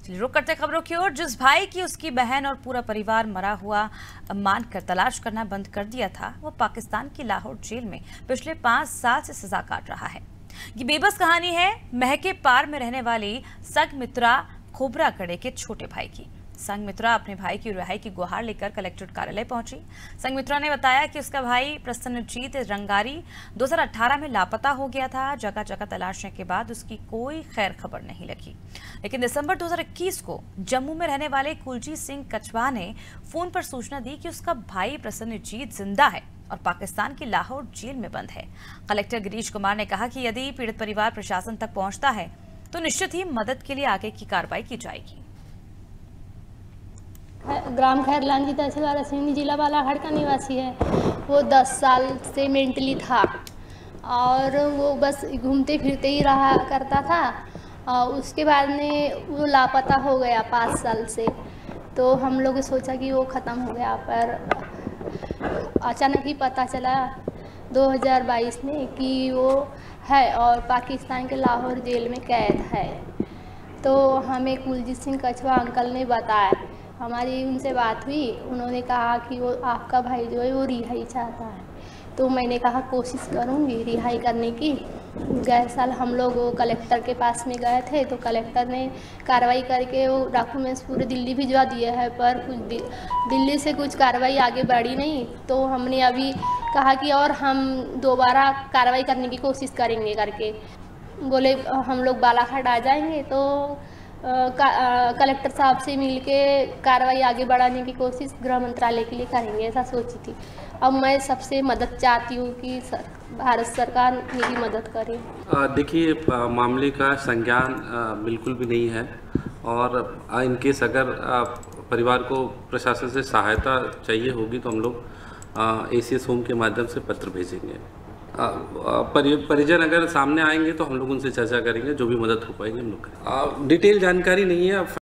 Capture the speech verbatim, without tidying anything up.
रुक करते खबरों की ओर। जिस भाई की उसकी बहन और पूरा परिवार मरा हुआ मानकर तलाश करना बंद कर दिया था, वो पाकिस्तान की लाहौर जेल में पिछले पांच साल से सजा काट रहा है। ये बेबस कहानी है महके पार में रहने वाली संगमित्रा खोबरा कड़े के छोटे भाई की। संगमित्रा अपने भाई की रिहाई की गुहार लेकर कलेक्ट्रेट कार्यालय पहुंची। संगमित्रा ने बताया कि उसका भाई प्रसन्नजीत रंगारी दो हज़ार अठारह में लापता हो गया था। जगह जगह तलाशने के बाद उसकी कोई खैर खबर नहीं लगी, लेकिन दिसंबर दो हज़ार इक्कीस को जम्मू में रहने वाले कुलजीत सिंह कछवाहा ने फोन पर सूचना दी कि उसका भाई प्रसन्नजीत जिंदा है और पाकिस्तान की लाहौर जेल में बंद है। कलेक्टर गिरीश कुमार ने कहा कि यदि पीड़ित परिवार प्रशासन तक पहुंचता है तो निश्चित ही मदद के लिए आगे की कार्रवाई की जाएगी। ग्राम खैरलान की तहसील वारासिंह जिला बालाघाट का निवासी है। वो दस साल से मेंटली था और वो बस घूमते फिरते ही रहा करता था। और उसके बाद में वो लापता हो गया पाँच साल से। तो हम लोग सोचा कि वो ख़त्म हो गया, पर अचानक ही पता चला दो हज़ार बाईस में कि वो है और पाकिस्तान के लाहौर जेल में कैद है। तो हमें कुलजीत सिंह कछवाहा अंकल ने बताया, हमारी उनसे बात हुई। उन्होंने कहा कि वो आपका भाई जो है वो रिहाई चाहता है। तो मैंने कहा कोशिश करूँगी रिहाई करने की। गए साल हम लोग कलेक्टर के पास में गए थे, तो कलेक्टर ने कार्रवाई करके वो डॉक्यूमेंट्स पूरे दिल्ली भिजवा दिए हैं, पर कुछ दिल्ली से कुछ कार्रवाई आगे बढ़ी नहीं। तो हमने अभी कहा कि और हम दोबारा कार्रवाई करने की कोशिश करेंगे करके बोले। हम लोग बालाघाट आ जाएंगे तो कलेक्टर साहब से मिलके कार्रवाई आगे बढ़ाने की कोशिश गृह मंत्रालय के लिए करेंगे, ऐसा सोची थी। अब मैं सबसे मदद चाहती हूँ कि सर, भारत सरकार मेरी मदद करे। देखिए, मामले का संज्ञान बिल्कुल भी नहीं है और इन केस अगर परिवार को प्रशासन से सहायता चाहिए होगी तो हम लोग एसीएस होम के माध्यम से पत्र भेजेंगे। परिजन अगर सामने आएंगे तो हम लोग उनसे चर्चा करेंगे, जो भी मदद हो पाएगी हम लोग करेंगे। डिटेल जानकारी नहीं है।